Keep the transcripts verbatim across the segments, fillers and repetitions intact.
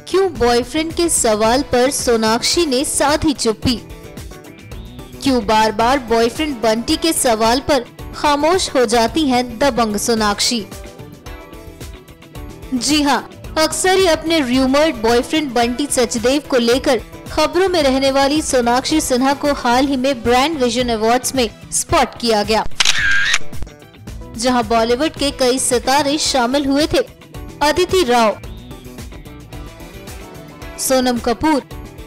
क्यों बॉयफ्रेंड के सवाल पर सोनाक्षी ने साधी चुप्पी? क्यों बार बार बॉयफ्रेंड बंटी के सवाल पर खामोश हो जाती हैं दबंग सोनाक्षी? जी हां, अक्सर ही अपने र्यूमर्ड बॉयफ्रेंड बंटी सचदेव को लेकर खबरों में रहने वाली सोनाक्षी सिन्हा को हाल ही में ब्रांड विजन अवार्ड्स में स्पॉट किया गया, जहां बॉलीवुड के कई सितारे शामिल हुए थे। अदिति राव, सोनम कपूर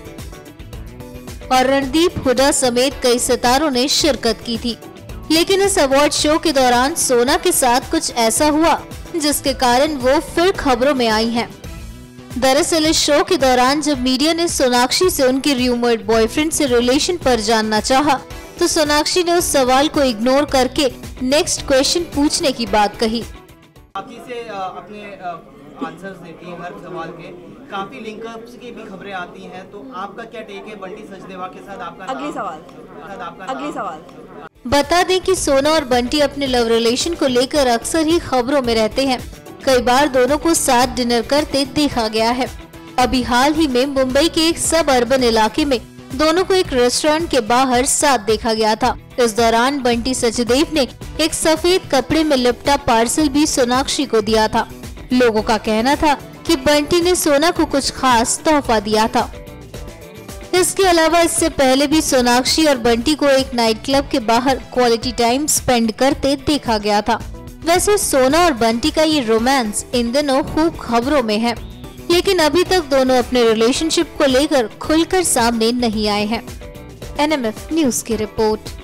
और रणदीप हुड्डा समेत कई सितारों ने शिरकत की थी। लेकिन इस अवार्ड शो के दौरान सोना के साथ कुछ ऐसा हुआ जिसके कारण वो फिर खबरों में आई हैं। दरअसल इस शो के दौरान जब मीडिया ने सोनाक्षी से उनके र्यूमर्ड बॉयफ्रेंड से रिलेशन पर जानना चाहा, तो सोनाक्षी ने उस सवाल को इग्नोर करके नेक्स्ट क्वेश्चन पूछने की बात कही। काफी से अपने आंसर्स देती हैं हर सवाल के, काफी लिंकअप्स की भी खबरें आती हैं, तो आपका क्या टेक है बंटी सचदेवा के साथ? आपका अगली सवाल आपका अगली सवाल बता दें कि सोना और बंटी अपने लव रिलेशन को लेकर अक्सर ही खबरों में रहते हैं। कई बार दोनों को साथ डिनर करते देखा गया है। अभी हाल ही में मुंबई के एक सब अर्बन इलाके में दोनों को एक रेस्टोरेंट के बाहर साथ देखा गया था। इस दौरान बंटी सचदेव ने एक सफेद कपड़े में लिपटा पार्सल भी सोनाक्षी को दिया था। लोगों का कहना था कि बंटी ने सोना को कुछ खास तोहफा दिया था। इसके अलावा इससे पहले भी सोनाक्षी और बंटी को एक नाइट क्लब के बाहर क्वालिटी टाइम स्पेंड करते देखा गया था। वैसे सोना और बंटी का ये रोमांस इन दिनों खूब खबरों में है, लेकिन अभी तक दोनों अपने रिलेशनशिप को लेकर खुलकर सामने नहीं आए हैं। एन एम एफ न्यूज की रिपोर्ट।